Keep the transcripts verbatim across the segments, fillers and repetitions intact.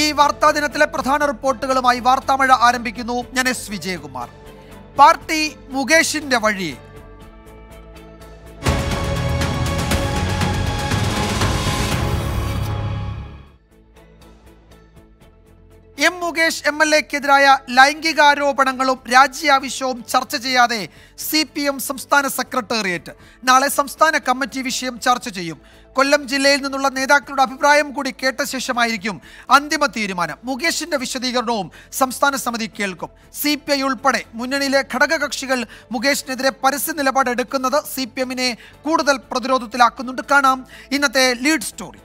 വാർത്താ ദിനത്തിലെ പ്രധാന റിപ്പോർട്ടുകളുമായി വാർത്താമഴ ആരംഭിക്കുന്നു. ഞാൻ എസ് വിജയകുമാർ. പാർട്ടി മുകേഷിന്റെ വഴി. എം മുകേഷ് എം എൽ എക്കെതിരായ ലൈംഗികാരോപണങ്ങളും രാജ്യാവശ്യവും ചർച്ച ചെയ്യാതെ സി പി എം സംസ്ഥാന സെക്രട്ടേറിയറ്റ്. നാളെ സംസ്ഥാന കമ്മിറ്റി വിഷയം ചർച്ച ചെയ്യും. കൊല്ലം ജില്ലയിൽ നിന്നുള്ള നേതാക്കളുടെ അഭിപ്രായം കൂടി കേട്ട ശേഷമായിരിക്കും അന്തിമ തീരുമാനം. മുകേഷിന്റെ വിശദീകരണവും സംസ്ഥാന സമിതി കേൾക്കും. സി പി ഐ ഉൾപ്പെടെ മുന്നണിയിലെ ഘടകകക്ഷികൾ മുകേഷിനെതിരെ പരസ്യ നിലപാടെടുക്കുന്നത് സി പി എമ്മിനെ കൂടുതൽ പ്രതിരോധത്തിലാക്കുന്നുണ്ട്. കാണാം ഇന്നത്തെ lead story.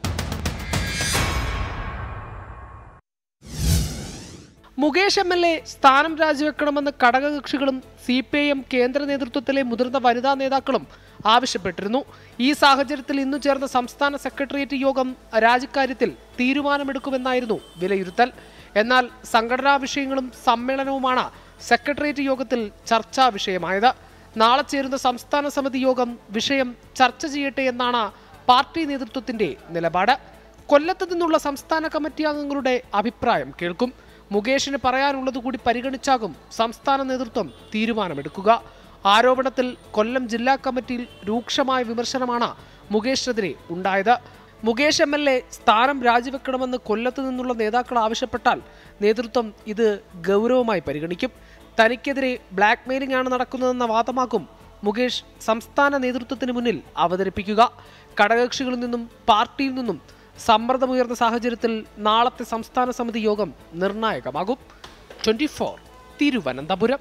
Mukesh M L A സ്ഥാനം രാജിവെക്കണമെന്ന് ഘടകകക്ഷികളും സി പി ഐ എം കേന്ദ്ര നേതൃത്വത്തിലെ മുതിർന്ന വനിതാ നേതാക്കളും ആവശ്യപ്പെട്ടിരുന്നു. ഈ സാഹചര്യത്തിൽ ഇന്നു ചേർന്ന സംസ്ഥാന സെക്രട്ടേറിയറ്റ് യോഗം രാജിക്കാര്യത്തിൽ തീരുമാനമെടുക്കുമെന്നായിരുന്നു വിലയിരുത്തൽ. എന്നാൽ സംഘടനാ വിഷയങ്ങളും സമ്മേളനവുമാണ് സെക്രട്ടേറിയറ്റ് യോഗത്തിൽ ചർച്ചാ വിഷയമായത്. നാളെ ചേരുന്ന സംസ്ഥാന സമിതി യോഗം വിഷയം ചർച്ച ചെയ്യട്ടെ എന്നാണ് പാർട്ടി നേതൃത്വത്തിന്റെ നിലപാട്. കൊല്ലത്ത് നിന്നുള്ള സംസ്ഥാന കമ്മിറ്റി അംഗങ്ങളുടെ അഭിപ്രായം കേൾക്കും. മുകേഷിന് പറയാനുള്ളത് കൂടി പരിഗണിച്ചാകും സംസ്ഥാന നേതൃത്വം തീരുമാനമെടുക്കുക. ആരോപണത്തിൽ കൊല്ലം ജില്ലാ കമ്മിറ്റിയിൽ രൂക്ഷമായ വിമർശനമാണ് മുകേഷിനെതിരെ ഉണ്ടായത്. മുകേഷ് എം എൽ എ സ്ഥാനം രാജിവെക്കണമെന്ന് കൊല്ലത്ത് നിന്നുള്ള നേതാക്കൾ ആവശ്യപ്പെട്ടാൽ നേതൃത്വം ഇത് ഗൗരവമായി പരിഗണിക്കും. തനിക്കെതിരെ ബ്ലാക്ക് മെയിലിംഗ് ആണ് നടക്കുന്നതെന്ന വാദമാകും മുകേഷ് സംസ്ഥാന നേതൃത്വത്തിന് മുന്നിൽ അവതരിപ്പിക്കുക. ഘടകകക്ഷികളിൽ നിന്നും പാർട്ടിയിൽ നിന്നും സമ്മർദ്ദമുയർന്ന സാഹചര്യത്തിൽ നാളത്തെ സംസ്ഥാന സമിതി യോഗം നിർണായകമാകും. Twenty four Thiruvananthapuram.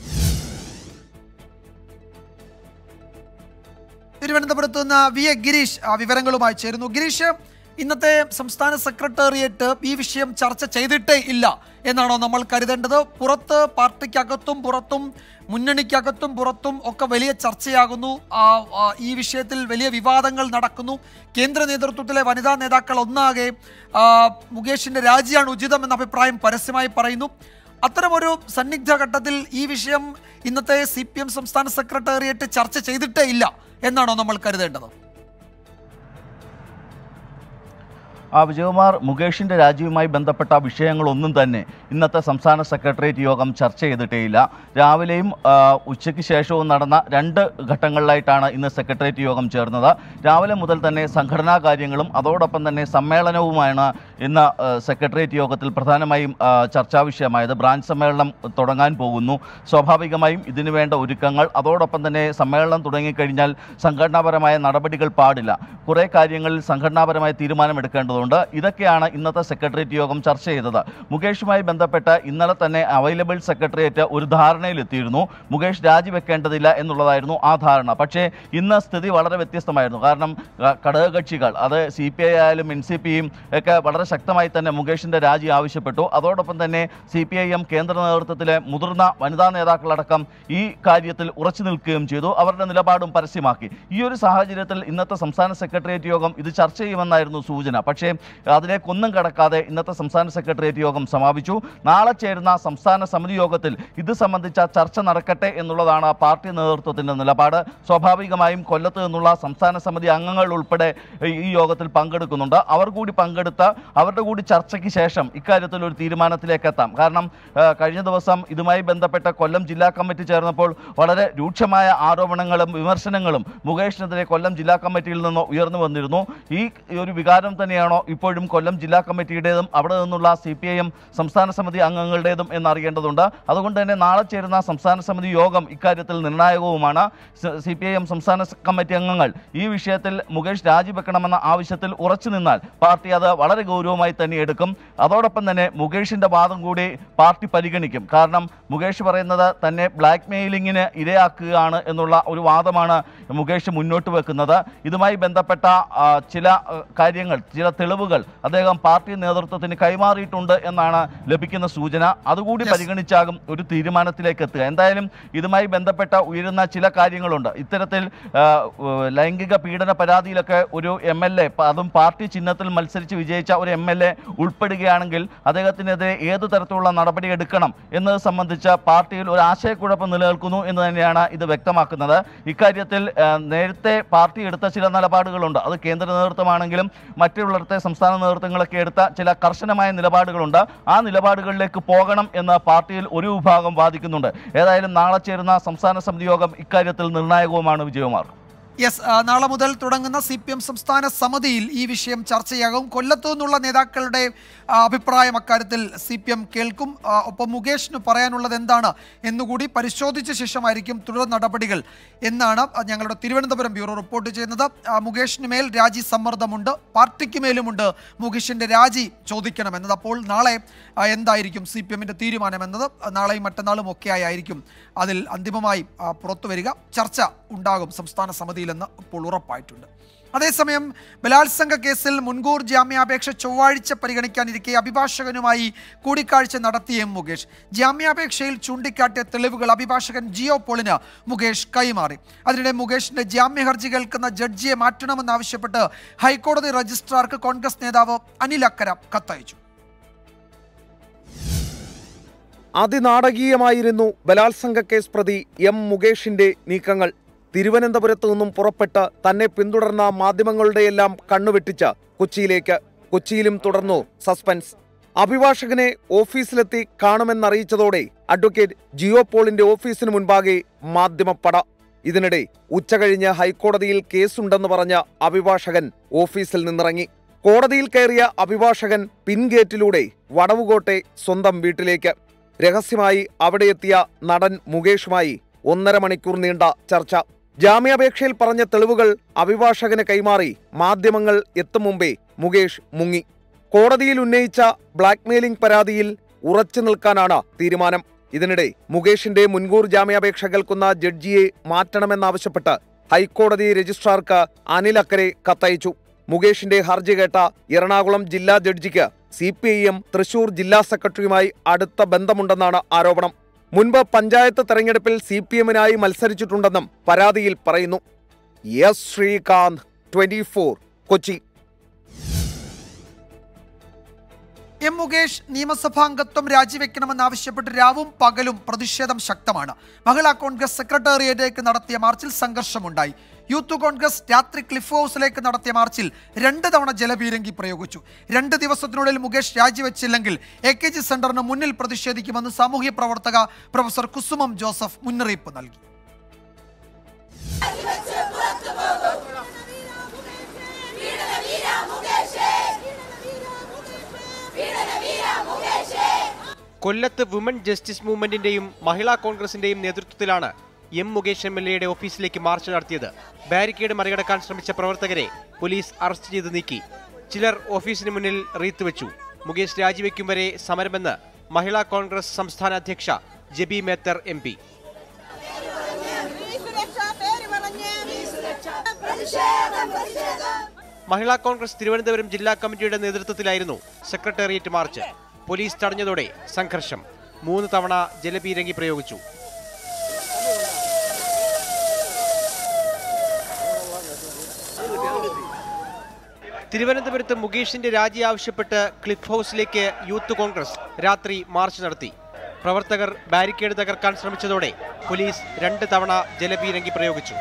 തിരുവനന്തപുരത്ത് നിന്ന് വി എ ഗിരീഷ് വിവരങ്ങളുമായി ചേരുന്നു. ഗിരീഷ്, ഇന്നത്തെ സംസ്ഥാന സെക്രട്ടേറിയറ്റ് ഈ വിഷയം ചർച്ച ചെയ്തിട്ടേ ഇല്ല എന്നാണോ നമ്മൾ കരുതേണ്ടത്? പുറത്ത് പാർട്ടിക്കകത്തും പുറത്തും മുന്നണിക്കകത്തും പുറത്തും ഒക്കെ വലിയ ചർച്ചയാകുന്നു. ഈ വിഷയത്തിൽ വലിയ വിവാദങ്ങൾ നടക്കുന്നു. കേന്ദ്ര നേതൃത്വത്തിലെ വനിതാ നേതാക്കൾ ഒന്നാകെ മുകേഷിന്റെ രാജിയാണ് ഉചിതം എന്ന അഭിപ്രായം പരസ്യമായി പറയുന്നു. അത്തരമൊരു സന്നിഗ്ധ ഘട്ടത്തിൽ ഈ വിഷയം ഇന്നത്തെ സി പി എം സംസ്ഥാന സെക്രട്ടേറിയറ്റ് ചർച്ച ചെയ്തിട്ടേ ഇല്ല എന്നാണോ നമ്മൾ കരുതേണ്ടത്? ആ വിജയകുമാർ, മുകേഷിൻ്റെ രാജിയുമായി ബന്ധപ്പെട്ട വിഷയങ്ങളൊന്നും തന്നെ ഇന്നത്തെ സംസ്ഥാന സെക്രട്ടേറിയറ്റ് യോഗം ചർച്ച ചെയ്തിട്ടേയില്ല. രാവിലെയും ഉച്ചയ്ക്ക് ശേഷവും നടന്ന രണ്ട് ഘട്ടങ്ങളിലായിട്ടാണ് ഇന്ന് സെക്രട്ടേറിയറ്റ് യോഗം ചേർന്നത്. രാവിലെ മുതൽ തന്നെ സംഘടനാ കാര്യങ്ങളും അതോടൊപ്പം തന്നെ സമ്മേളനവുമാണ് ഇന്ന് സെക്രട്ടേറിയറ്റ് യോഗത്തിൽ പ്രധാനമായും ചർച്ചാ വിഷയമായത്. ബ്രാഞ്ച് സമ്മേളനം തുടങ്ങാൻ പോകുന്നു. സ്വാഭാവികമായും ഇതിനു വേണ്ട ഒരുക്കങ്ങൾ, അതോടൊപ്പം തന്നെ സമ്മേളനം തുടങ്ങിക്കഴിഞ്ഞാൽ സംഘടനാപരമായ നടപടികൾ പാടില്ല. കുറേ കാര്യങ്ങളിൽ സംഘടനാപരമായ തീരുമാനമെടുക്കേണ്ടതുണ്ട്. ഇതൊക്കെയാണ് ഇന്നത്തെ സെക്രട്ടേറിയറ്റ് യോഗം ചർച്ച ചെയ്തത്. മുകേഷുമായി ബന്ധപ്പെട്ട് ഇന്നലെ തന്നെ അവൈലബിൾ സെക്രട്ടേറിയറ്റ് ഒരു ധാരണയിലെത്തിയിരുന്നു. മുകേഷ് രാജിവെക്കേണ്ടതില്ല എന്നുള്ളതായിരുന്നു ആ ധാരണ. പക്ഷേ ഇന്ന് സ്ഥിതി വളരെ വ്യത്യസ്തമായിരുന്നു. കാരണം ഘടകകക്ഷികൾ, അത് സി പി ഐ ആയാലും എൻ സി പിയും ഒക്കെ വളരെ ശക്തമായി തന്നെ മുകേഷിൻ്റെ രാജി ആവശ്യപ്പെട്ടു. അതോടൊപ്പം തന്നെ സി പി ഐ എം കേന്ദ്ര നേതൃത്വത്തിലെ മുതിർന്ന വനിതാ നേതാക്കളടക്കം ഈ കാര്യത്തിൽ ഉറച്ചു നിൽക്കുകയും ചെയ്തു. അവരുടെ നിലപാടും പരസ്യമാക്കി. ഈ ഒരു സാഹചര്യത്തിൽ ഇന്നത്തെ സംസ്ഥാന സെക്രട്ടേറിയറ്റ് യോഗം ഇത് ചർച്ച ചെയ്യുമെന്നായിരുന്നു സൂചന. പക്ഷേ അതിലേക്കൊന്നും കടക്കാതെ ഇന്നത്തെ സംസ്ഥാന സെക്രട്ടേറിയറ്റ് യോഗം സമാപിച്ചു. നാളെ ചേരുന്ന സംസ്ഥാന സമിതി യോഗത്തിൽ ഇത് സംബന്ധിച്ച ചർച്ച നടക്കട്ടെ എന്നുള്ളതാണ് പാർട്ടി നേതൃത്വത്തിൻ്റെ നിലപാട്. സ്വാഭാവികമായും കൊല്ലത്ത് നിന്നുള്ള സംസ്ഥാന സമിതി അംഗങ്ങൾ ഉൾപ്പെടെ ഈ യോഗത്തിൽ പങ്കെടുക്കുന്നുണ്ട്. അവർ കൂടി പങ്കെടുത്ത് അവരുടെ കൂടി ചർച്ചയ്ക്ക് ശേഷം ഇക്കാര്യത്തിൽ ഒരു തീരുമാനത്തിലേക്ക് എത്താം. കാരണം കഴിഞ്ഞ ദിവസം ഇതുമായി ബന്ധപ്പെട്ട കൊല്ലം ജില്ലാ കമ്മിറ്റി ചേർന്നപ്പോൾ വളരെ രൂക്ഷമായ ആരോപണങ്ങളും വിമർശനങ്ങളും മുകേഷിനെതിരെ കൊല്ലം ജില്ലാ കമ്മിറ്റിയിൽ നിന്ന് ഉയർന്നു വന്നിരുന്നു. ഈ ഒരു വികാരം തന്നെയാണോ ഇപ്പോഴും കൊല്ലം ജില്ലാ കമ്മിറ്റിയുടേതും അവിടെ നിന്നുള്ള സി പി ഐ എം സംസ്ഥാന സമിതി അംഗങ്ങളുടേതും എന്നറിയേണ്ടതുണ്ട്. അതുകൊണ്ട് തന്നെ നാളെ ചേരുന്ന സംസ്ഥാന സമിതി യോഗം ഇക്കാര്യത്തിൽ നിർണായകവുമാണ്. സി പി ഐ എം സംസ്ഥാന കമ്മിറ്റി അംഗങ്ങൾ ഈ വിഷയത്തിൽ മുകേഷ് രാജിവെക്കണമെന്ന ആവശ്യത്തിൽ ഉറച്ചു നിന്നാൽ പാർട്ടി അത് വളരെ ഗൗരവമായി തന്നെ എടുക്കും. അതോടൊപ്പം തന്നെ മുകേഷിൻ്റെ വാദം കൂടി പാർട്ടി പരിഗണിക്കും. കാരണം മുകേഷ് പറയുന്നത് തന്നെ ബ്ലാക്ക് മെയിലിങ്ങിന് ഇരയാക്കുകയാണ് എന്നുള്ള ഒരു വാദമാണ് മുകേഷ് മുന്നോട്ട് വെക്കുന്നത്. ഇതുമായി ബന്ധപ്പെട്ട ചില കാര്യങ്ങൾ, ചില തെളിവുകൾ അദ്ദേഹം പാർട്ടി നേതൃത്വത്തിന് കൈമാറിയിട്ടുണ്ട് എന്നാണ് ലഭിക്കുന്ന സൂചന. അതുകൂടി പരിഗണിച്ചാകും ഒരു തീരുമാനത്തിലേക്ക് എത്തുക. എന്തായാലും ഇതുമായി ബന്ധപ്പെട്ട ഉയരുന്ന ചില കാര്യങ്ങളുണ്ട്. ഇത്തരത്തിൽ ലൈംഗിക പീഡന പരാതിയിലൊക്കെ ഒരു എം എൽ എ, അതും പാർട്ടി ചിഹ്നത്തിൽ മത്സരിച്ച് വിജയിച്ച ഒരു എം എൽ എ ഉൾപ്പെടുകയാണെങ്കിൽ അദ്ദേഹത്തിനെതിരെ ഏതു തരത്തിലുള്ള നടപടി എടുക്കണം എന്നത് സംബന്ധിച്ച പാർട്ടിയിൽ ഒരു ആശയക്കുഴപ്പം നിലനിൽക്കുന്നു എന്ന് തന്നെയാണ് ഇത് വ്യക്തമാക്കുന്നത്. ഇക്കാര്യത്തിൽ നേരത്തെ പാർട്ടി എടുത്ത ചില നിലപാടുകളുണ്ട്. അത് കേന്ദ്ര നേതൃത്വമാണെങ്കിലും മറ്റുള്ളിടത്തെ സംസ്ഥാന നേതൃത്വങ്ങളൊക്കെ എടുത്ത ചില കർശനമായ നിലപാടുകളുണ്ട്. ആ നിലപാടുകളിലേക്ക് പോകണം എന്ന് പാർട്ടിയിൽ ഒരു വിഭാഗം വാദിക്കുന്നുണ്ട്. ഏതായാലും നാളെ ചേരുന്ന സംസ്ഥാന സമിതി യോഗം ഇക്കാര്യത്തിൽ നിർണായകവുമാണ്. വിജയകുമാർ. യെസ്, നാളെ മുതൽ തുടങ്ങുന്ന സി പി എം സംസ്ഥാന സമിതിയിൽ ഈ വിഷയം ചർച്ചയാകും. കൊല്ലത്തു നിന്നുള്ള നേതാക്കളുടെ അഭിപ്രായം അക്കാര്യത്തിൽ സി പി എം കേൾക്കും. ഒപ്പം മുകേഷിന് പറയാനുള്ളത് എന്താണ് എന്നുകൂടി പരിശോധിച്ച ശേഷമായിരിക്കും തുടർ നടപടികൾ എന്നാണ് ഞങ്ങളുടെ തിരുവനന്തപുരം ബ്യൂറോ റിപ്പോർട്ട് ചെയ്യുന്നത്. മുകേഷിന് മേൽ രാജി സമ്മർദ്ദമുണ്ട്, പാർട്ടിക്ക് മേലുമുണ്ട് മുകേഷിൻ്റെ രാജി ചോദിക്കണമെന്നത്. അപ്പോൾ നാളെ എന്തായിരിക്കും സി പി എമ്മിൻ്റെ തീരുമാനമെന്നത് നാളെയും മറ്റന്നാളും ഒക്കെ ആയിരിക്കും അതിൽ അന്തിമമായി പുറത്തു വരിക. ചർച്ച ഉണ്ടാകും സംസ്ഥാന സമിതിയിലെന്ന് ഇപ്പോൾ ഉറപ്പായിട്ടുണ്ട്. അതേസമയം ബലാത്സംഗ കേസിൽ മുൻകൂർ ജാമ്യാപേക്ഷ ചൊവ്വാഴ്ച പരിഗണിക്കാനിരിക്കെ അഭിഭാഷകനുമായി കൂടിക്കാഴ്ച നടത്തിയ എം മുകേഷ് ജാമ്യാപേക്ഷയിൽ ചൂണ്ടിക്കാട്ടിയ തെളിവുകൾ അഭിഭാഷകൻ ജിയോ പോളിന് മുകേഷ് കൈമാറി. അതിനിടെ മുകേഷിന്റെ ജാമ്യ ഹർജി കേൾക്കുന്ന ജഡ്ജിയെ മാറ്റണമെന്നാവശ്യപ്പെട്ട് ഹൈക്കോടതി രജിസ്ട്രാർക്ക് കോൺഗ്രസ് നേതാവ് അനിൽ അക്കര കത്തയച്ചു. അതിനാടകീയമായിരുന്നു ബലാത്സംഗ കേസ് പ്രതി എം മുകേഷിന്റെ നീക്കങ്ങൾ. തിരുവനന്തപുരത്തു നിന്നും പുറപ്പെട്ട് തന്നെ പിന്തുടർന്ന മാധ്യമങ്ങളുടെയെല്ലാം കണ്ണുവെട്ടിച്ച കൊച്ചിയിലേക്ക്. കൊച്ചിയിലും തുടർന്നു സസ്പെൻസ്. അഭിഭാഷകനെ ഓഫീസിലെത്തി കാണുമെന്നറിയിച്ചതോടെ അഡ്വക്കേറ്റ് ജിയോ പോളിന്റെ ഓഫീസിന് മുൻപാകെ മാധ്യമപ്പട. ഇതിനിടെ ഉച്ചകഴിഞ്ഞ് ഹൈക്കോടതിയിൽ കേസുണ്ടെന്ന് പറഞ്ഞ അഭിഭാഷകൻ ഓഫീസിൽ നിന്നിറങ്ങി. കോടതിയിൽ കയറിയ അഭിഭാഷകൻ പിൻഗേറ്റിലൂടെ വടവുകോട്ടെ സ്വന്തം വീട്ടിലേക്ക്. രഹസ്യമായി അവിടെ എത്തിയ നടൻ മുകേഷുമായി ഒന്നര മണിക്കൂർ നീണ്ട ചർച്ച. ജാമ്യാപേക്ഷയിൽ പറഞ്ഞ തെളിവുകൾ അഭിഭാഷകന് കൈമാറി മാധ്യമങ്ങൾ എത്തും മുമ്പേ മുകേഷ് മുങ്ങി. കോടതിയിൽ ഉന്നയിച്ച ബ്ലാക്ക്മെയിലിംഗ് പരാതിയിൽ ഉറച്ചു നിൽക്കാനാണ് തീരുമാനം. ഇതിനിടെ മുകേഷിന്റെ മുൻകൂർ ജാമ്യാപേക്ഷ കേൾക്കുന്ന ജഡ്ജിയെ മാറ്റണമെന്നാവശ്യപ്പെട്ട് ഹൈക്കോടതി രജിസ്ട്രാർക്ക് അനിൽ അക്കരെ കത്തയച്ചു. മുകേഷിന്റെ ഹർജി കേട്ട എറണാകുളം ജില്ലാ ജഡ്ജിക്ക് C P I M Thrissur ജില്ലാ സെക്രട്ടറിയുമായി അടുത്ത ബന്ധമുണ്ടെന്നാണ് ആരോപണം. മുൻപ് പഞ്ചായത്ത് തെരഞ്ഞെടുപ്പിൽ സി പി എമ്മിനായി മത്സരിച്ചിട്ടുണ്ടെന്നും പരാതിയിൽ പറയുന്നു. S Sreekanth, twenty four, Kochi. M Mukesh നിയമസഭാംഗത്വം രാജിവെക്കണമെന്നാവശ്യപ്പെട്ട് രാവും പകലും പ്രതിഷേധം ശക്തമാണ്. മഹിളാ കോൺഗ്രസ് സെക്രട്ടേറിയറ്റിലേക്ക് നടത്തിയ മാർച്ചിൽ സംഘർഷമുണ്ടായി. യൂത്ത് കോൺഗ്രസ് രാത്രി ക്ലിഫ് ഹൗസിലേക്ക് നടത്തിയ മാർച്ചിൽ രണ്ട് തവണ ജലപീരങ്കി പ്രയോഗിച്ചു. രണ്ട് ദിവസത്തിനുള്ളിൽ മുകേഷ് രാജിവെച്ചില്ലെങ്കിൽ എ കെ ജി സെന്ററിന് മുന്നിൽ പ്രതിഷേധിക്കുമെന്ന് സാമൂഹ്യ പ്രവർത്തക പ്രൊഫസർ കുസുമം ജോസഫ് മുന്നറിയിപ്പ് നൽകി. കൊല്ലത്ത് വുമൺ ജസ്റ്റിസ് മൂവ്മെന്റിന്റെയും മഹിളാ കോൺഗ്രസിന്റെയും നേതൃത്വത്തിലാണ് എം മുകേഷ് എം എൽ എയുടെ ഓഫീസിലേക്ക് മാർച്ച് നടത്തിയത്. ബാരിക്കേഡ് മറികടക്കാൻ ശ്രമിച്ച പ്രവർത്തകരെ പോലീസ് അറസ്റ്റ് ചെയ്ത് നീക്കി. ചിലർ ഓഫീസിന് മുന്നിൽ റീത്ത് വെച്ചു. മുകേഷ് രാജിവെക്കും വരെ സമരമെന്ന് മഹിളാ കോൺഗ്രസ് സംസ്ഥാന അധ്യക്ഷ ജെബി മേത്തർ എം പി. മഹിളാ കോൺഗ്രസ് തിരുവനന്തപുരം ജില്ലാ കമ്മിറ്റിയുടെ നേതൃത്വത്തിലായിരുന്നു സെക്രട്ടേറിയറ്റ് മാർച്ച്. പോലീസ് തടഞ്ഞതോടെ സംഘർഷം. മൂന്ന് തവണ ജലപീരങ്കി പ്രയോഗിച്ചു. തിരുവനന്തപുരത്ത് മുകേഷിന്റെ രാജി ആവശ്യപ്പെട്ട് ക്ലിഫ് ഹൗസിലേക്ക് യൂത്ത് കോൺഗ്രസ് രാത്രി മാർച്ച് നടത്തി. പ്രവർത്തകർ ബാരിക്കേഡ് തകർക്കാൻ ശ്രമിച്ചതോടെ പോലീസ് രണ്ട് തവണ ജലപീരങ്കി പ്രയോഗിച്ചു.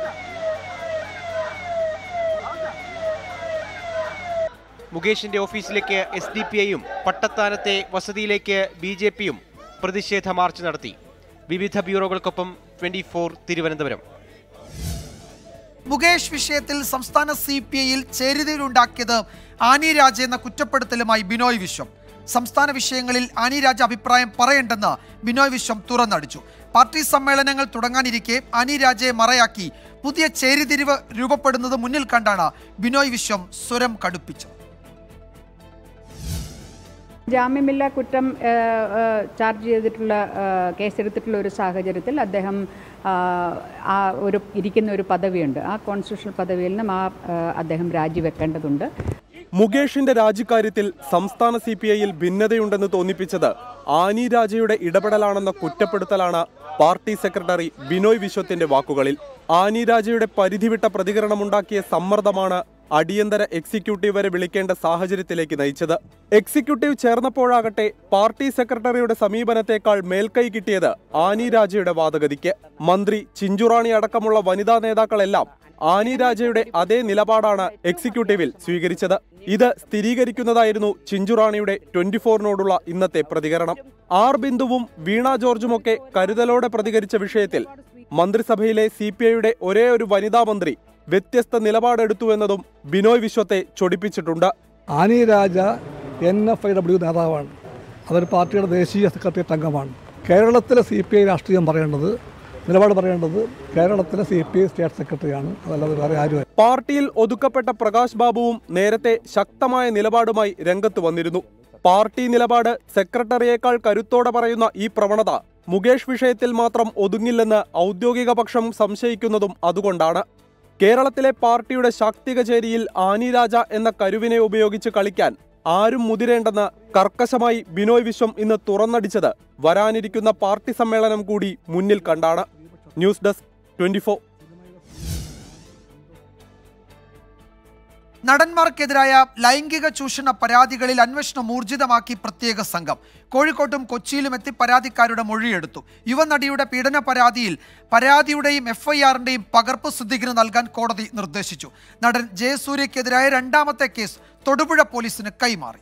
മുകേഷിന്റെ ഓഫീസിലേക്ക് എസ് ഡി പി ഐയും പട്ടത്താനത്തെ വസതിയിലേക്ക് ബി ജെ പിയും പ്രതിഷേധ മാർച്ച് നടത്തി. വിവിധ ബ്യൂറോകൾക്കൊപ്പം ട്വന്റി ഫോർ തിരുവനന്തപുരം. മുകേഷ് വിഷയത്തിൽ സംസ്ഥാന സി പി ഐയിൽ ചേരിതിരിവുണ്ടാക്കിയത് ആനി രാജ എന്ന കുറ്റപ്പെടുത്തലുമായി ബിനോയ് വിശ്വം. സംസ്ഥാന വിഷയങ്ങളിൽ ആനി രാജ അഭിപ്രായം പറയേണ്ടെന്ന് ബിനോയ് വിശ്വം തുറന്നടിച്ചു. പാർട്ടി സമ്മേളനങ്ങൾ തുടങ്ങാനിരിക്കെ ആനി രാജയെ മറയാക്കി പുതിയ ചേരിതിരിവ് രൂപപ്പെടുന്നത് മുന്നിൽ കണ്ടാണ് ബിനോയ് വിശ്വം സ്വരം കടുപ്പിച്ചത്. ജാമ്യമില്ലാ കുറ്റം ചാർജ് ചെയ്തിട്ടുള്ള കേസെടുത്തിട്ടുള്ള ഒരു സാഹചര്യത്തിൽ അദ്ദേഹം ആ ഒരു ഇരിക്കുന്ന ഒരു പദവിയുണ്ട്. ആ കോൺസ്റ്റിറ്റ്യൂഷണൽ പദവിയിൽ നിന്നും ആ അദ്ദേഹം രാജിവെക്കേണ്ടതുണ്ട്. മുകേഷിന്റെ രാജിക്കാര്യത്തിൽ സംസ്ഥാന സി പി ഐയിൽ ഭിന്നതയുണ്ടെന്ന് തോന്നിപ്പിച്ചത് ആനി രാജയുടെ ഇടപെടലാണെന്ന കുറ്റപ്പെടുത്തലാണ് പാർട്ടി സെക്രട്ടറി ബിനോയ് വിശ്വത്തിന്റെ വാക്കുകളിൽ. ആനി രാജയുടെ പരിധിവിട്ട പ്രതികരണമുണ്ടാക്കിയ സമ്മർദ്ദമാണ് അടിയന്തര എക്സിക്യൂട്ടീവ് വരെ വിളിക്കേണ്ട സാഹചര്യത്തിലേക്ക് നയിച്ചത്. എക്സിക്യൂട്ടീവ് ചേർന്നപ്പോഴാകട്ടെ പാർട്ടി സെക്രട്ടറിയുടെ സമീപനത്തേക്കാൾ മേൽക്കൈ കിട്ടിയത് ആനി രാജയുടെ വാദഗതിക്ക്. മന്ത്രി ചിഞ്ചുറാണി അടക്കമുള്ള വനിതാ നേതാക്കളെല്ലാം ആനി രാജയുടെ അതേ നിലപാടാണ് എക്സിക്യൂട്ടീവിൽ സ്വീകരിച്ചത്. ഇത് സ്ഥിരീകരിക്കുന്നതായിരുന്നു ചിഞ്ചുറാണിയുടെ ട്വന്റി ഫോറിനോടുള്ള ഇന്നത്തെ പ്രതികരണം. ആർ ബിന്ദുവും വീണ ജോർജുമൊക്കെ കരുതലോടെ പ്രതികരിച്ച വിഷയത്തിൽ മന്ത്രിസഭയിലെ സി പി ഐയുടെ ഒരേ ഒരു വനിതാ മന്ത്രി വ്യത്യസ്ത നിലപാടെടുത്തു എന്നതും ബിനോയ് വിശ്വത്തെ ചൊടിപ്പിച്ചിട്ടുണ്ട്. Annie Raja N F I W നേതാവാണ്. അതൊരു പാർട്ടിയുടെ ദേശീയ സെക്രട്ടേറിയറ്റ് അംഗമാണ്. കേരളത്തിലെ സി പി ഐ രാഷ്ട്രീയം പറയേണ്ടത് നിലപാട് പറയേണ്ടത് കേരളത്തിലെ സി പി ഐ സ്റ്റേറ്റ് സെക്രട്ടറിയാണ്, അതല്ലാതെ വേറെ ആരും. പാർട്ടിയിൽ ഒതുക്കപ്പെട്ട പ്രകാശ് ബാബുവും നേരത്തെ ശക്തമായ നിലപാടുമായി രംഗത്ത് വന്നിരുന്നു. പാർട്ടി നിലപാട് സെക്രട്ടറിയേക്കാൾ കരുത്തോടെ പറയുന്ന ഈ പ്രവണത മുകേഷ് വിഷയത്തിൽ മാത്രം ഒതുങ്ങില്ലെന്ന് ഔദ്യോഗിക പക്ഷം സംശയിക്കുന്നതും അതുകൊണ്ടാണ്. കേരളത്തിലെ പാർട്ടിയുടെ ശാക്തിക ചേരിയിൽ ആനി രാജ എന്ന കരുവിനെ ഉപയോഗിച്ച് കളിക്കാൻ ആരും മുതിരേണ്ടെന്ന് കർക്കശമായി ബിനോയ് വിശ്വം ഇന്ന് തുറന്നടിച്ചത് വരാനിരിക്കുന്ന പാർട്ടി സമ്മേളനം കൂടി മുന്നിൽ കണ്ടാണ്. News desk twenty four. നടന്മാർക്കെതിരായ ലൈംഗിക ചൂഷണ പരാതികളിൽ അന്വേഷണം ഊർജിതമാക്കി പ്രത്യേക സംഘം. കോഴിക്കോട്ടും കൊച്ചിയിലും എത്തി പരാതിക്കാരുടെ മൊഴിയെടുത്തു. യുവനടിയുടെ പീഡന പരാതിയിൽ പരാതിയുടെയും എഫ് ഐ ആറിന്റെയും പകർപ്പ് സിദ്ദിഖിന് നൽകാൻ കോടതി നിർദ്ദേശിച്ചു. നടൻ ജയസൂര്യക്കെതിരായ രണ്ടാമത്തെ കേസ് തൊടുപുഴ പോലീസിന് കൈമാറി.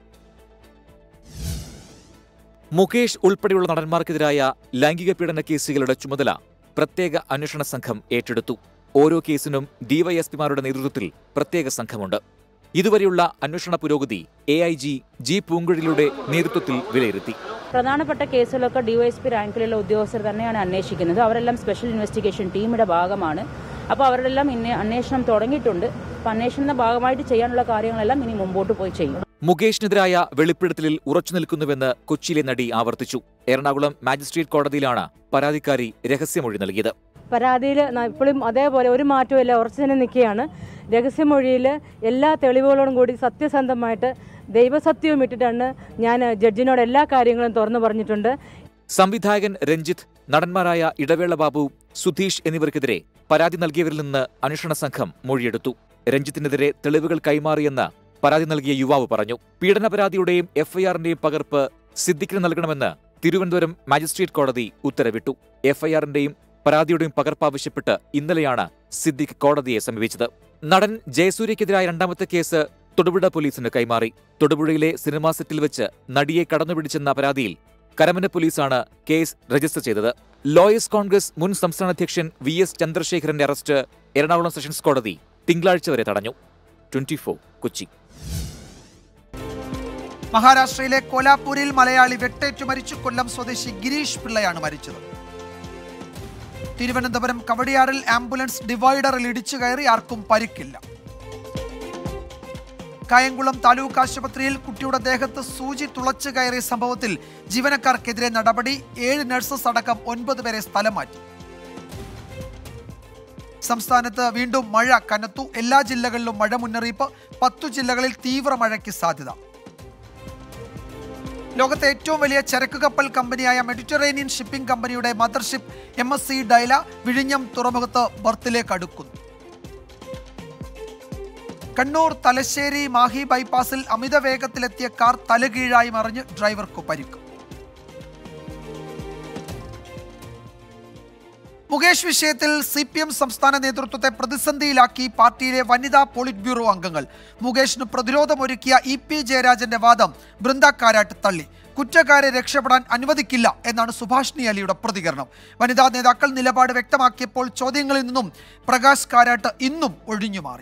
മുകേഷ് ഉൾപ്പെടെയുള്ള നടന്മാർക്കെതിരായ ലൈംഗിക പീഡന കേസുകളുടെ ചുമതല പ്രത്യേക അന്വേഷണ സംഘം ഏറ്റെടുത്തു. ഓരോ കേസിനും ഡിവൈഎസ്പിമാരുടെ നേതൃത്വത്തിൽ പ്രത്യേക സംഘമുണ്ട്. ഇതുവരെയുള്ള അന്വേഷണ പുരോഗതി എ ഐ ജി ജി പൂങ്കുഴലിയുടെ നേതൃത്വത്തിൽ വിലയിരുത്തി. പ്രധാനപ്പെട്ട കേസുകളൊക്കെ ഡിവൈഎസ്പി റാങ്കിലുള്ള ഉദ്യോഗസ്ഥർ തന്നെയാണ് അന്വേഷിക്കുന്നത്. അവരെല്ലാം സ്പെഷ്യൽ ഇൻവെസ്റ്റിഗേഷൻ ടീമിന്റെ ഭാഗമാണ്. അപ്പോൾ അവരെല്ലാം ഇന്ന് അന്വേഷണം തുടങ്ങിയിട്ടുണ്ട്. അപ്പോൾ അന്വേഷണത്തിന്റെ ഭാഗമായിട്ട് ചെയ്യാനുള്ള കാര്യങ്ങളെല്ലാം ഇനി മുമ്പോട്ട് പോയി ചെയ്യും. മുകേഷിനെതിരായ വെളിപ്പെടുത്തലിൽ ഉറച്ചുനിൽക്കുന്നുവെന്ന് കൊച്ചിയിലെ നടി ആവർത്തിച്ചു. എറണാകുളം മാജിസ്ട്രേറ്റ് കോടതിയിലാണ് പരാതിക്കാരി രഹസ്യമൊഴി നൽകിയത്. പരാതിയിൽ ഇപ്പോഴും അതേപോലെ ഒരു മാറ്റവും ഉറച്ചു തന്നെ നിൽക്കുകയാണ്. രഹസ്യമൊഴിയിൽ എല്ലാ തെളിവുകളോടും കൂടി സത്യസന്ധമായിട്ട് ദൈവസത്യവും ഇട്ടിട്ടാണ് ഞാൻ ജഡ്ജിനോട് എല്ലാ കാര്യങ്ങളും തുറന്നു പറഞ്ഞിട്ടുണ്ട്. സംവിധായകൻ രഞ്ജിത്ത്, നടന്മാരായ ഇടവേള ബാബു, സുധീഷ് എന്നിവർക്കെതിരെ പരാതി നൽകിയവരിൽ നിന്ന് അന്വേഷണ സംഘം മൊഴിയെടുത്തു. രഞ്ജിത്തിനെതിരെ തെളിവുകൾ കൈമാറിയെന്ന് പരാതി നൽകിയ യുവാവ് പറഞ്ഞു. പീഡന പരാതിയുടെയും എഫ്ഐആറിന്റെയും പകർപ്പ് സിദ്ദിഖിന് നൽകണമെന്ന് തിരുവനന്തപുരം മാജിസ്ട്രേറ്റ് കോടതി ഉത്തരവിട്ടു. എഫ്ഐആറിന്റെയും പരാതിയുടെയും പകർപ്പ് ആവശ്യപ്പെട്ട് ഇന്നലെയാണ് സിദ്ദിഖ് കോടതിയെ സമീപിച്ചത്. നടൻ ജയസൂര്യക്കെതിരായ രണ്ടാമത്തെ കേസ് തൊടുപുഴ പോലീസിന് കൈമാറി. തൊടുപുഴയിലെ സിനിമാ സെറ്റിൽ വെച്ച് നടിയെ കടന്നുപിടിച്ചെന്ന പരാതിയിൽ കരമന പോലീസാണ് കേസ് രജിസ്റ്റർ ചെയ്തത്. ലോയേഴ്സ് കോൺഗ്രസ് മുൻ സംസ്ഥാന അധ്യക്ഷൻ വി എസ് ചന്ദ്രശേഖരന്റെ അറസ്റ്റ് എറണാകുളം സെഷൻസ് കോടതി തിങ്കളാഴ്ച വരെ തടഞ്ഞു. Twenty four Kochi. മഹാരാഷ്ട്രയിലെ കോലാപൂരിൽ മലയാളി വെട്ടേറ്റു മരിച്ചു. കൊല്ലം സ്വദേശി ഗിരീഷ് പിള്ളയാണ് മരിച്ചത്. തിരുവനന്തപുരം കവടിയാറിൽ ആംബുലൻസ് ഡിവൈഡറിൽ ഇടിച്ചു കയറി, ആർക്കും പരിക്കില്ല. കായംകുളം താലൂക്ക് ആശുപത്രിയിൽ കുട്ടിയുടെ ദേഹത്ത് സൂചി തുളച്ചു കയറിയ സംഭവത്തിൽ ജീവനക്കാർക്കെതിരെ നടപടി. ഏഴ് നഴ്സസ് അടക്കം ഒൻപത് പേരെ സ്ഥലം മാറ്റി. സംസ്ഥാനത്ത് വീണ്ടും മഴ കനത്തു. എല്ലാ ജില്ലകളിലും മഴ മുന്നറിയിപ്പ്. പത്തു ജില്ലകളിൽ തീവ്ര മഴയ്ക്ക് സാധ്യത. ലോകത്തെ ഏറ്റവും വലിയ ചരക്ക് കപ്പൽ കമ്പനിയായ മെഡിറ്ററേനിയൻ ഷിപ്പിംഗ് കമ്പനിയുടെ mothership M S C Daila വിഴിഞ്ഞം തുറമുഖത്ത് ബർത്തിലേക്ക് അടുക്കുന്നു. കണ്ണൂർ തലശ്ശേരി മാഹി ബൈപ്പാസിൽ അമിത വേഗത്തിലെത്തിയ കാർ തലകീഴായി മറിഞ്ഞ് ഡ്രൈവർക്ക് പരിക്ക്. മുകേഷ് വിഷയത്തിൽ സി പി എം സംസ്ഥാന നേതൃത്വത്തെ പ്രതിസന്ധിയിലാക്കി പാർട്ടിയിലെ വനിതാ പോളിറ്റ് ബ്യൂറോ അംഗങ്ങൾ. മുകേഷിന് പ്രതിരോധമൊരുക്കിയ ഇ പി ജയരാജന്റെ വാദം ബൃന്ദ കാരാട്ട് തള്ളി. കുറ്റക്കാരെ രക്ഷപ്പെടാൻ അനുവദിക്കില്ല എന്നാണ് സുഭാഷിണി അലിയുടെ പ്രതികരണം. വനിതാ നേതാക്കൾ നിലപാട് വ്യക്തമാക്കിയപ്പോൾ ചോദ്യങ്ങളിൽ നിന്നും പ്രകാശ് കാരാട്ട് ഇന്നും ഒഴിഞ്ഞുമാറി.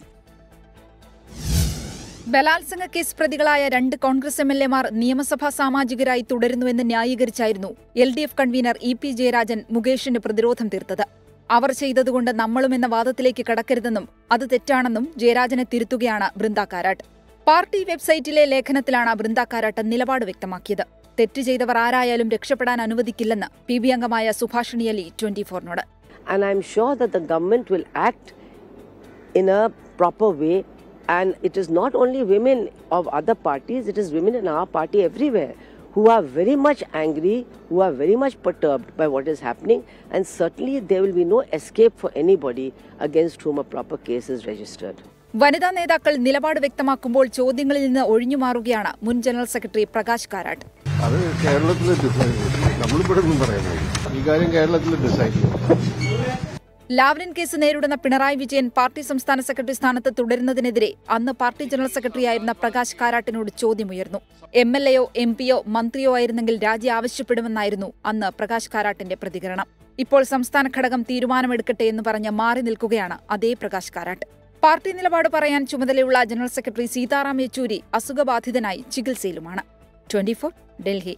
ബലാത്സംഗ കേസ് പ്രതികളായ രണ്ട് കോൺഗ്രസ് എം എൽ എമാർ നിയമസഭാ സാമാജികരായി തുടരുന്നുവെന്ന് ന്യായീകരിച്ചായിരുന്നു L D F convener E P Jayarajan മുകേഷിന് പ്രതിരോധം തീർത്തത്. അവർ ചെയ്തതുകൊണ്ട് നമ്മളും എന്ന വാദത്തിലേക്ക് കടക്കരുതെന്നും അത് തെറ്റാണെന്നും ജയരാജനെ തിരുത്തുകയാണ് ബൃന്ദ കാരാട്ട്. പാർട്ടി വെബ്സൈറ്റിലെ ലേഖനത്തിലാണ് ബൃന്ദ കാരാട്ട് നിലപാട് വ്യക്തമാക്കിയത്. തെറ്റ് ചെയ്തവർ ആരായാലും രക്ഷപ്പെടാൻ അനുവദിക്കില്ലെന്ന് പി ബി അംഗമായ സുഭാഷിണി അലി ട്വന്റി ഫോറിനോട്. And I'm sure that the government will act in a proper way. And it is not only women of other parties, it is women in our party everywhere who are very much angry, who are very much perturbed by what is happening, and certainly there will be no escape for anybody against whom a proper case is registered. വനിതാ നേതാക്കൾ നിലപാട് വ്യക്തമാക്കുമ്പോൾ ചോദ്യങ്ങളിൽ നിന്ന് ഒഴിഞ്ഞുമാറുകയാണ് മുൻ general secretary Prakash Karat. അത് കേരളത്തിലെ നമ്മളിവിടെ ഒന്നും പറയാനായി ഈ കാര്യം കേരളത്തിലെ ഡിസൈഡ്. ലാവ്ലിൻ കേസ് നേരിടുന്ന പിണറായി വിജയൻ പാർട്ടി സംസ്ഥാന സെക്രട്ടറി സ്ഥാനത്ത് തുടരുന്നതിനെതിരെ അന്ന് പാർട്ടി ജനറൽ സെക്രട്ടറിയായിരുന്ന പ്രകാശ് കാരാട്ടിനോട് ചോദ്യമുയർന്നു. എം എൽ എയോ എം പിയോ മന്ത്രിയോ ആയിരുന്നെങ്കിൽ രാജി ആവശ്യപ്പെടുമെന്നായിരുന്നു അന്ന് പ്രകാശ് കാരാട്ടിന്റെ പ്രതികരണം. ഇപ്പോൾ സംസ്ഥാന ഘടകം തീരുമാനമെടുക്കട്ടെ എന്ന് പറഞ്ഞ് മാറി നിൽക്കുകയാണ് അതേ പ്രകാശ് കാരാട്ട്. പാർട്ടി നിലപാട് പറയാൻ ചുമതലയുള്ള ജനറൽ സെക്രട്ടറി സീതാറാം യെച്ചൂരി അസുഖബാധിതനായി ചികിത്സയിലുമാണ്. Twenty four Delhi.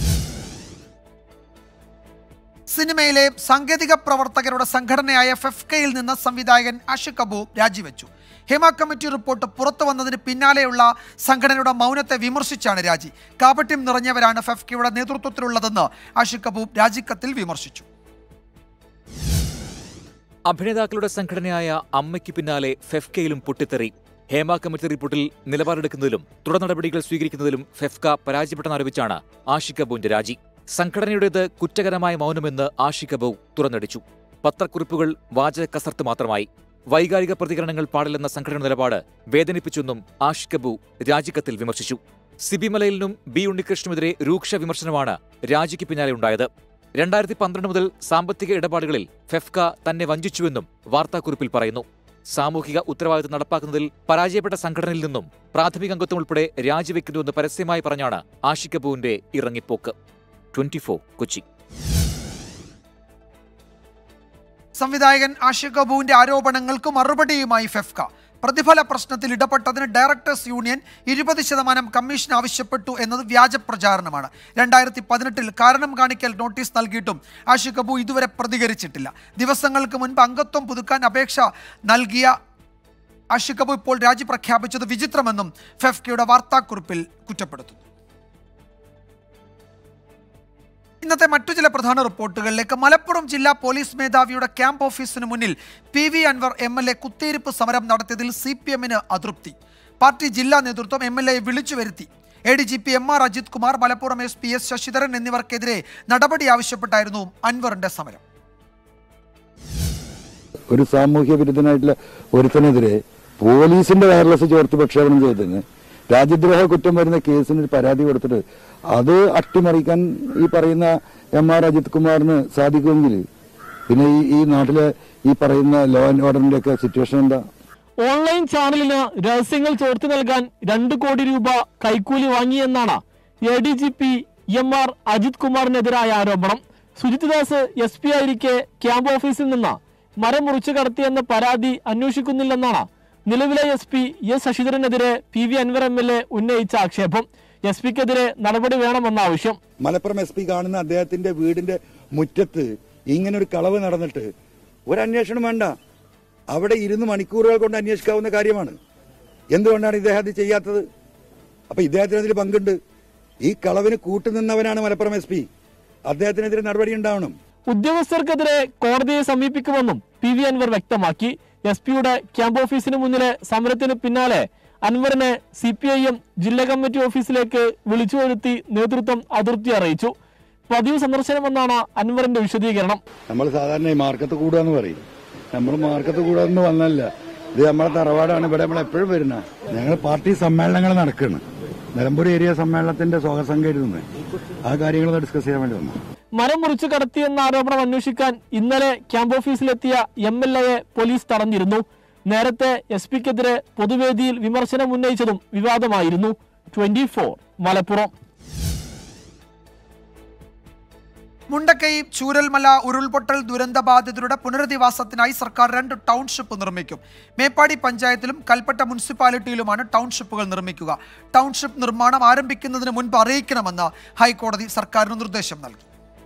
സിനിമയിലെ സാങ്കേതിക പ്രവർത്തകരുടെ സംഘടനയായ ഫെഫ്കയിൽ നിന്ന് സംവിധായകൻ ആഷിഖ് അബു രാജിവെച്ചു. ഹേമ കമ്മിറ്റി റിപ്പോർട്ട് പുറത്തു വന്നതിന് പിന്നാലെയുള്ള സംഘടനയുടെ മൗനത്തെ വിമർശിച്ചാണ് രാജി. കാപട്യം നിറഞ്ഞവരാണ് ഫെഫ്കയുടെ നേതൃത്വത്തിലുള്ളതെന്ന് ആഷിഖ് അബു രാജിക്കത്തിൽ വിമർശിച്ചു. അഭിനേതാക്കളുടെ സംഘടനയായ അമ്മയ്ക്ക് പിന്നാലെ ഫെഫ്കയിലും പൊട്ടിത്തെറി. ഹേമ കമ്മിറ്റി റിപ്പോർട്ടിൽ നിലപാടെടുക്കുന്നതിലും തുടർ നടപടികൾ സ്വീകരിക്കുന്നതിലും ഫെഫ്ക പരാജയപ്പെട്ടെന്നാരോപിച്ചാണ് ആഷിഖ് അബുവിന്റെ രാജി. സംഘടനയുടേത് കുറ്റകരമായ മൗനമെന്ന് ആഷിഖ് അബു തുറന്നടിച്ചു. പത്രക്കുറിപ്പുകൾ വാചക കസർത്ത് മാത്രമായി. വൈകാരിക പ്രതികരണങ്ങൾ പാടില്ലെന്ന സംഘടന നിലപാട് വേദനിപ്പിച്ചെന്നും ആഷിഖ് അബു രാജിക്കത്തിൽ വിമർശിച്ചു. സിബി മലയിലിനും ബി ഉണ്ണികൃഷ്ണനുമെതിരെ രൂക്ഷ വിമർശനമാണ് രാജിക്ക് പിന്നാലെ ഉണ്ടായത്. രണ്ടായിരത്തി പന്ത്രണ്ട് മുതൽ സാമ്പത്തിക ഇടപാടുകളിൽ ഫെഫ്ക തന്നെ വഞ്ചിച്ചുവെന്നും വാർത്താക്കുറിപ്പിൽ പറയുന്നു. സാമൂഹിക ഉത്തരവാദിത്തം നടപ്പാക്കുന്നതിൽ പരാജയപ്പെട്ട സംഘടനയിൽ നിന്നും പ്രാഥമിക അംഗത്വം ഉൾപ്പെടെ രാജിവെക്കുന്നുവെന്ന് പരസ്യമായി പറഞ്ഞാണ് ആഷിഖ് അബുവിന്റെ ഇറങ്ങിപ്പോക്ക്. Twenty four Kochi. സംവിധായകൻ ആഷിഖ് അബുവിന്റെ ആരോപണങ്ങൾക്ക് മറുപടിയുമായി ഫെഫ്ക. പ്രതിഫല പ്രശ്നത്തിൽ ഇടപെട്ടതിന് ഡയറക്ടേഴ്സ് യൂണിയൻ ഇരുപത് ശതമാനം കമ്മീഷൻ ആവശ്യപ്പെട്ടു എന്നത് വ്യാജ പ്രചാരണമാണ്. രണ്ടായിരത്തി പതിനെട്ടിൽ കാരണം കാണിക്കൽ നോട്ടീസ് നൽകിയിട്ടും ആഷിഖ് അബു ഇതുവരെ പ്രതികരിച്ചിട്ടില്ല. ദിവസങ്ങൾക്ക് മുൻപ് അംഗത്വം പുതുക്കാൻ അപേക്ഷ നൽകിയ ആഷിഖ് അബു ഇപ്പോൾ രാജി പ്രഖ്യാപിച്ചത് വിചിത്രമെന്നും ഫെഫ്കയുടെ വാർത്താക്കുറിപ്പിൽ കുറ്റപ്പെടുത്തുന്നു. ഇന്നത്തെ മറ്റു ചില പ്രധാന റിപ്പോർട്ടുകളിലേക്ക്. മലപ്പുറം ജില്ലാ പോലീസ് മേധാവിയുടെ ക്യാമ്പ് ഓഫീസിന് മുന്നിൽ P V Anvar M L A കുത്തിയിരിപ്പ് സമരം നടത്തിയതിൽ സി പി എമ്മിന് അതൃപ്തി. പാർട്ടി ജില്ലാ നേതൃത്വം എം എൽ എയെ വിളിച്ചു വരുത്തി. A D G P M R Ajith Kumar, Malappuram S P S Sasidharan എന്നിവർക്കെതിരെ നടപടി ആവശ്യപ്പെട്ടായിരുന്നു അൻവറിന്റെ സമരം. ഒരു സാമൂഹ്യ വിരുദ്ധനായിട്ടുള്ള ഒരുത്തനെതിരെ പോലീസിന്റെ വയർലെസ് ചോർത്തി പ്രക്ഷേപണം ചെയ്തതിന് രാജ്യദ്രോഹ കുറ്റം വരുന്ന കേസിന് പരാതി കൊടുത്തിട്ട് അത് അട്ടിമറിക്കാൻ ഈ പറയുന്ന എം ആർ അജിത് കുമാറിന് സാധിക്കുമെങ്കിൽ പിന്നെ ഈ ഈ നാട്ടിലെ ഈ പറയുന്ന ലോ ആൻഡ് ഓർഡറിന്റെ ഒക്കെ സിറ്റുവേഷൻ എന്താ? ഓൺലൈൻ ചാനലിന് രഹസ്യങ്ങൾ ചോർത്തി നൽകാൻ രണ്ട് കോടി രൂപ കൈക്കൂലി വാങ്ങിയെന്നാണ് A D G P M R Ajith കുമാറിനെതിരായ ആരോപണം. സുജിത് ദാസ് എസ് പി ആയിരിക്കെ ക്യാമ്പ് ഓഫീസിൽ നിന്ന് മരം മുറിച്ചു കടത്തിയെന്ന പരാതി അന്വേഷിക്കുന്നില്ലെന്നാണ് നിലവിലെ എസ് പി എസ് ശശിധരനെതിരെ P V Anvar M L A ഉന്നയിച്ച ആക്ഷേപം. എസ് പിക്കെതിരെ നടപടി വേണമെന്ന ആവശ്യം. മലപ്പുറം എസ് പി കാണുന്ന അദ്ദേഹത്തിന്റെ വീടിന്റെ മുറ്റത്ത് ഇങ്ങനെ ഒരു കളവ് നടന്നിട്ട് ഒരു അന്വേഷണം വേണ്ട. അവിടെ ഇരുന്ന് മണിക്കൂറുകൾ കൊണ്ട് അന്വേഷിക്കാവുന്ന കാര്യമാണ്. എന്തുകൊണ്ടാണ് ഇദ്ദേഹം അത് ചെയ്യാത്തത്? അപ്പൊ ഇദ്ദേഹത്തിന് അതിൽ പങ്കുണ്ട്. ഈ കളവിന് കൂട്ടുനിന്നവനാണ് മലപ്പുറം എസ് പി. അദ്ദേഹത്തിനെതിരെ നടപടി ഉണ്ടാവണം. ഉദ്യോഗസ്ഥർക്കെതിരെ കോടതിയെ സമീപിക്കുമെന്നും പി വി അൻവർ വ്യക്തമാക്കി. എസ് പിയുടെ ക്യാമ്പ് ഓഫീസിന് മുന്നിലെ സമരത്തിന് പിന്നാലെ അൻവറിനെ സി പി ഐ എം ജില്ലാ കമ്മിറ്റി ഓഫീസിലേക്ക് വിളിച്ചു വരുത്തി നേതൃത്വം അതൃപ്തി അറിയിച്ചു. പതിവ് സന്ദർശനമെന്നാണ് അൻവറിന്റെ വിശദീകരണം. നമ്മൾ സാധാരണ ഈ മാർക്കത്ത് കൂടാന്ന് പറയും. നമ്മൾ മാർക്കത്ത് കൂടാന്ന് വന്നല്ല, ഇത് നമ്മളെ തറവാടാണ്. ഇവിടെ നമ്മൾ എപ്പോഴും വരുന്ന ഞങ്ങൾ പാർട്ടി സമ്മേളനങ്ങൾ നടക്കുകയാണ്. നിലമ്പൂർ ഏരിയ സമ്മേളനത്തിന്റെ സ്വാഗത സംഘം ആ കാര്യങ്ങൾ ഡിസ്കസ് ചെയ്യാൻ വേണ്ടി വന്നു. മരം മുറിച്ചു കടത്തിയെന്ന ആരോപണം അന്വേഷിക്കാൻ ഇന്നലെ ക്യാമ്പ് ഓഫീസിലെത്തിയ എം എൽ എയെ പോലീസ് തടഞ്ഞിരുന്നു. നേരത്തെ എസ് പിക്കെതിരെ പൊതുവേദിയിൽ വിമർശനം ഉന്നയിച്ചതും വിവാദമായിരുന്നു. Twenty four Malappuram. മുണ്ടക്കൈ ചൂരൽമല ഉരുൾപൊട്ടൽ ദുരന്തബാധിതരുടെ പുനരധിവാസത്തിനായി സർക്കാർ രണ്ട് ടൗൺഷിപ്പ് നിർമ്മിക്കും. മേപ്പാടി പഞ്ചായത്തിലും കൽപ്പറ്റ മുനിസിപ്പാലിറ്റിയിലുമാണ് ടൗൺഷിപ്പുകൾ നിർമ്മിക്കുക. ടൗൺഷിപ്പ് നിർമ്മാണം ആരംഭിക്കുന്നതിന് മുൻപ് അറിയിക്കണമെന്ന് ഹൈക്കോടതി സർക്കാരിന് നിർദ്ദേശം നൽകി.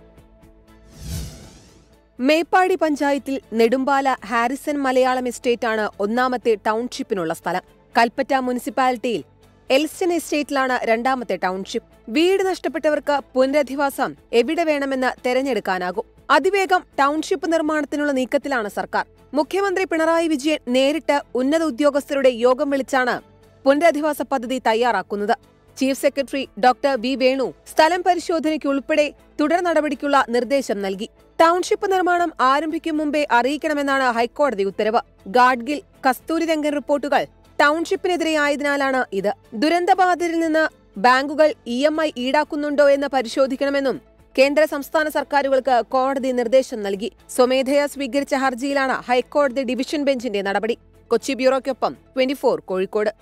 മേപ്പാടി പഞ്ചായത്തിൽ നെടുമ്പാല ഹാരിസൺ മലയാളം എസ്റ്റേറ്റാണ് ഒന്നാമത്തെ ടൗൺഷിപ്പിനുള്ള സ്ഥലം. കൽപ്പറ്റ മുനിസിപ്പാലിറ്റിയിൽ എൽസ്റ്റൺ എസ്റ്റേറ്റിലാണ് രണ്ടാമത്തെ ടൗൺഷിപ്പ്. വീട് നഷ്ടപ്പെട്ടവർക്ക് പുനരധിവാസം എവിടെ വേണമെന്ന് തെരഞ്ഞെടുക്കാനാകും. അതിവേഗം ടൗൺഷിപ്പ് നിർമ്മാണത്തിനുള്ള നീക്കത്തിലാണ് സർക്കാർ. മുഖ്യമന്ത്രി പിണറായി വിജയൻ നേരിട്ട് ഉന്നത ഉദ്യോഗസ്ഥരുടെ യോഗം വിളിച്ചാണ് പുനരധിവാസ പദ്ധതി തയ്യാറാക്കുന്നത്. Chief secretary doctor V Venu സ്ഥലം പരിശോധനയ്ക്കുൾപ്പെടെ തുടർ നടപടിക്കുള്ള നിർദ്ദേശം നൽകി. ടൗൺഷിപ്പ് നിർമ്മാണം ആരംഭിക്കും മുമ്പേ അറിയിക്കണമെന്നാണ് ഹൈക്കോടതി ഉത്തരവ്. ഗാഡ്ഗിൽ, കസ്തൂരിരംഗൻ റിപ്പോർട്ടുകൾ ടൗൺഷിപ്പിനെതിരെയായതിനാലാണ് ഇത്. ദുരന്തബാധിതരിൽ നിന്ന് ബാങ്കുകൾ ഇ എം ഐ ഈടാക്കുന്നുണ്ടോ എന്ന് പരിശോധിക്കണമെന്നും കേന്ദ്ര സംസ്ഥാന സർക്കാരുകൾക്ക് കോടതി നിർദ്ദേശം നൽകി. സ്വമേധയാ സ്വീകരിച്ച ഹർജിയിലാണ് ഹൈക്കോടതി ഡിവിഷൻ ബെഞ്ചിന്റെ നടപടി. കൊച്ചി ബ്യൂറോയ്ക്കൊപ്പം ട്വന്റി ഫോർ കോഴിക്കോട്.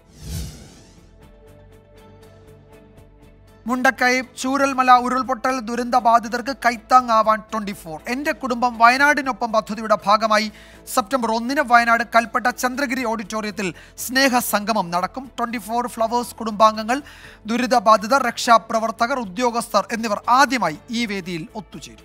മുണ്ടക്കൈ ചൂരൽമല ഉരുൾപൊട്ടൽ ദുരന്ത ബാധിതർക്ക് കൈത്താങ്ങാവാൻ ട്വന്റി ഫോർ. എൻ്റെ കുടുംബം വയനാടിനൊപ്പം പദ്ധതിയുടെ ഭാഗമായി സെപ്റ്റംബർ ഒന്നിന് വയനാട് കൽപ്പറ്റ ചന്ദ്രഗിരി ഓഡിറ്റോറിയത്തിൽ സ്നേഹ സംഗമം നടക്കും. ട്വന്റി ഫോർ ഫ്ലവേഴ്സ് കുടുംബാംഗങ്ങൾ, ദുരിതബാധിതർ, രക്ഷാപ്രവർത്തകർ, ഉദ്യോഗസ്ഥർ എന്നിവർ ആദ്യമായി ഈ വേദിയിൽ ഒത്തുചേരും.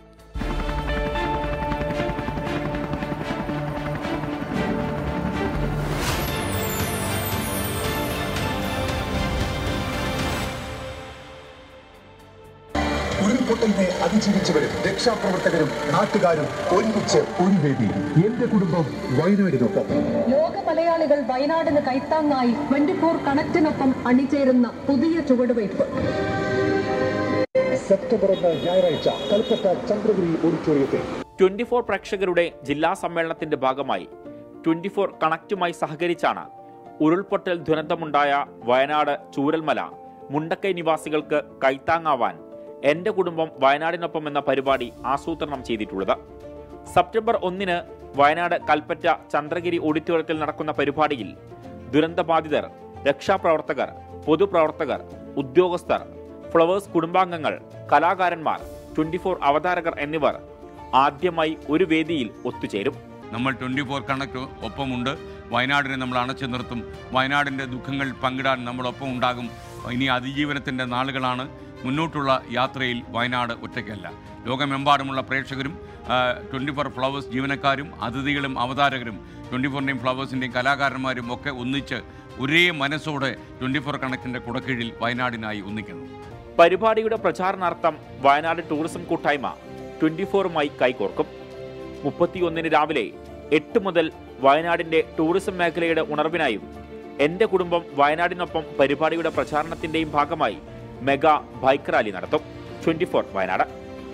ഉരുൾപൊട്ടലിനെ അതിജീവിച്ചവരും രക്ഷാപ്രവർത്തകരും നാട്ടുകാരും ഒരുമിച്ച് ഒരു വേദി. എന്റെ കുടുംബം വയനാടിനൊപ്പം. ലോക മലയാളികൾ വയനാടിന് കൈത്താങ്ങായി ട്വന്റി ഫോർ കണക്റ്റിനൊപ്പം അണിചേരുന്ന പുതിയ ചുവടുവയ്പ്. സെപ്റ്റംബർ ഒന്ന് ഞായറാഴ്ച കൽപ്പറ്റ ചന്ദ്രഗിരി ഓഡിറ്റോറിയത്തിൽ ട്വന്റി ഫോർ പ്രേക്ഷകരുടെ ജില്ലാ സമ്മേളനത്തിന്റെ ഭാഗമായി ട്വന്റി ഫോർ കണക്റ്റുമായി സഹകരിച്ചാണ് ഉരുൾപൊട്ടൽ ദുരന്തമുണ്ടായ വയനാട് ചൂരൽമല മുണ്ടക്കൈ നിവാസികൾക്ക് കൈത്താങ്ങാവാൻ എന്റെ കുടുംബം വയനാടിനൊപ്പം എന്ന പരിപാടി ആസൂത്രണം ചെയ്തിട്ടുള്ളത്. സെപ്റ്റംബർ ഒന്നിന് വയനാട് കൽപ്പറ്റ ചന്ദ്രഗിരി ഓഡിറ്റോറിയത്തിൽ നടക്കുന്ന പരിപാടിയിൽ ദുരന്തബാധിതർ, രക്ഷാപ്രവർത്തകർ, പൊതുപ്രവർത്തകർ, ഉദ്യോഗസ്ഥർ, ഫ്ലവേഴ്സ് കുടുംബാംഗങ്ങൾ, കലാകാരന്മാർ, ട്വന്റി ഫോർ അവതാരകർ എന്നിവർ ആദ്യമായി ഒരു വേദിയിൽ ഒത്തുചേരും. നമ്മൾ ട്വന്റി ഫോർ കണക്ട് ഒപ്പമുണ്ട്. വയനാടിനെ നമ്മൾ അണച്ചു നിർത്തും. വയനാടിൻ്റെ ദുഃഖങ്ങൾ പങ്കിടാൻ നമ്മളൊപ്പം ഉണ്ടാകും. ഇനി അതിജീവനത്തിൻ്റെ നാളുകളാണ്. മുന്നോട്ടുള്ള യാത്രയിൽ വയനാട് ഒറ്റയ്ക്കല്ല. ലോകമെമ്പാടുമുള്ള പ്രേക്ഷകരും ട്വൻറ്റി ഫോർ ഫ്ലവേഴ്സ് ജീവനക്കാരും അതിഥികളും അവതാരകരും ട്വൻറ്റി ഫോറിൻ്റെയും ഫ്ലവേഴ്സിൻ്റെയും കലാകാരന്മാരും ഒക്കെ ഒന്നിച്ച് ഒരേ മനസ്സോടെ ട്വൻറ്റി ഫോർ കണക്റ്റിൻ്റെ കുടക്കീഴിൽ വയനാടിനായി ഒന്നിക്കുന്നു. പരിപാടിയുടെ പ്രചാരണാർത്ഥം വയനാട് ടൂറിസം കൂട്ടായ്മ ട്വൻറ്റി ഫോറുമായി കൈകോർക്കും. മുപ്പത്തിയൊന്നിന് രാവിലെ എട്ട് മുതൽ വയനാടിൻ്റെ ടൂറിസം മേഖലയുടെ ഉണർവിനായും എൻ്റെ കുടുംബം വയനാടിനൊപ്പം പരിപാടിയുടെ പ്രചാരണത്തിൻ്റെയും ഭാഗമായി മെഗാ ബൈക്ക് റാലി നടത്തും. Twenty four Wayanad.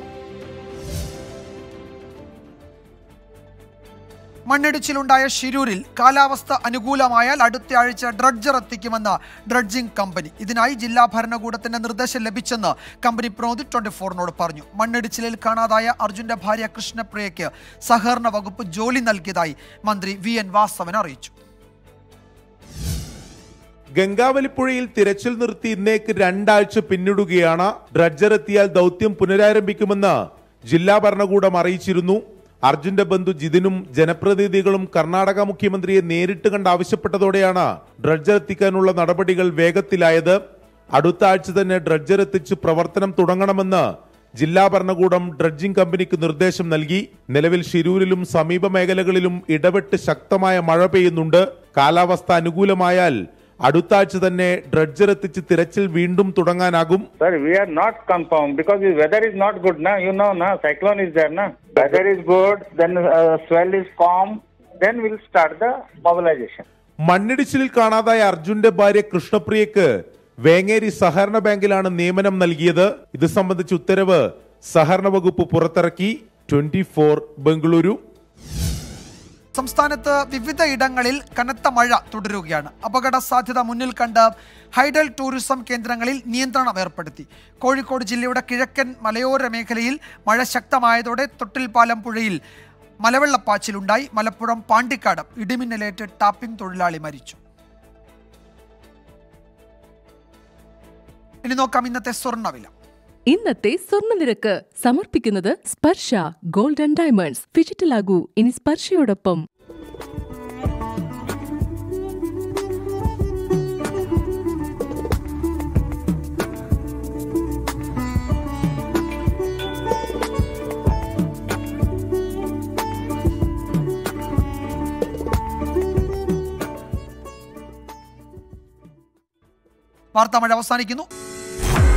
മണ്ണിടിച്ചിലുണ്ടായ ഷിരൂരിൽ കാലാവസ്ഥ അനുകൂലമായാൽ അടുത്ത ആഴ്ച ഡ്രഡ്ജർ എത്തിക്കുമെന്ന് ഡ്രഡ്ജിംഗ് കമ്പനി. ഇതിനായി ജില്ലാ ഭരണകൂടത്തിന്റെ നിർദ്ദേശം ലഭിച്ചെന്ന് കമ്പനി പ്രതിനിധി ട്വന്റി ഫോറിനോട് പറഞ്ഞു. മണ്ണിടിച്ചിലിൽ കാണാതായ അർജുന്റെ ഭാര്യ കൃഷ്ണപ്രിയയ്ക്ക് സഹകരണ വകുപ്പ് ജോലി നൽകിയതായി മന്ത്രി വി എൻ വാസവൻ അറിയിച്ചു. ഗംഗാവലിപ്പുഴയിൽ തിരച്ചിൽ നിർത്തി ഇന്നേക്ക് രണ്ടാഴ്ച പിന്നിടുകയാണ്. ഡ്രഡ്ജർ എത്തിയാൽ ദൗത്യം പുനരാരംഭിക്കുമെന്ന് ജില്ലാ ഭരണകൂടം അറിയിച്ചിരുന്നു. അർജുന്റെ ബന്ധു ജിതിനും ജനപ്രതിനിധികളും കർണാടക മുഖ്യമന്ത്രിയെ നേരിട്ട് കണ്ട് ആവശ്യപ്പെട്ടതോടെയാണ് ഡ്രഡ്ജർ എത്തിക്കാനുള്ള നടപടികൾ വേഗത്തിലായത്. അടുത്ത ആഴ്ച തന്നെ ഡ്രഡ്ജർ എത്തിച്ച് പ്രവർത്തനം തുടങ്ങണമെന്ന് ജില്ലാ ഭരണകൂടം ഡ്രഡ്ജിംഗ് കമ്പനിക്ക് നിർദ്ദേശം നൽകി. നിലവിൽ ഷിരൂരിലും സമീപ മേഖലകളിലും ഇടവിട്ട് ശക്തമായ മഴ പെയ്യുന്നുണ്ട്. കാലാവസ്ഥ അനുകൂലമായാൽ അടുത്ത ആഴ്ച തന്നെ ഡ്രഡ്ജർ എത്തിച്ച് തിരച്ചിൽ വീണ്ടും തുടങ്ങാനാകും. Sir, we are not confirmed because the weather is not good now. You know, na cyclone is there, na. Weather is good, then uh, swell is calm, then we'll start the mobilization. മണ്ണിടിച്ചിലിൽ കാണാതായ അർജുന്റെ ഭാര്യ കൃഷ്ണപ്രിയക്ക് വേങ്ങേരി സഹകരണ ബാങ്കിലാണ് നിയമനം നൽകിയത്. ഇത് സംബന്ധിച്ച ഉത്തരവ് സഹകരണ വകുപ്പ് പുറത്തിറക്കി. Twenty four Bengaluru. സംസ്ഥാനത്ത് വിവിധ ഇടങ്ങളിൽ കനത്ത മഴ തുടരുകയാണ്. അപകട സാധ്യത മുന്നിൽ കണ്ട് ഹൈഡൽ ടൂറിസം കേന്ദ്രങ്ങളിൽ നിയന്ത്രണം ഏർപ്പെടുത്തി. കോഴിക്കോട് ജില്ലയുടെ കിഴക്കൻ മലയോര മേഖലയിൽ മഴ ശക്തമായതോടെ തൊട്ടിൽപ്പാലം പുഴയിൽ മലവെള്ളപ്പാച്ചിലുണ്ടായി. മലപ്പുറം പാണ്ടിക്കാട് ഇടിമിന്നലേറ്റ് ടാപ്പിംഗ് തൊഴിലാളി മരിച്ചു. ഇനി നോക്കാം ഇന്നത്തെ സ്വർണ്ണവില. ഇന്നത്തെ സ്വർണ്ണനിരക്ക് സമർപ്പിക്കുന്നത് സ്പർശ ഗോൾഡ് ആൻഡ് ഡയമണ്ട്സ്. ഫിജിറ്റലാകൂ ഇനി സ്പർശയോടൊപ്പം. വാർത്താമഴ അവസാനിക്കുന്നു.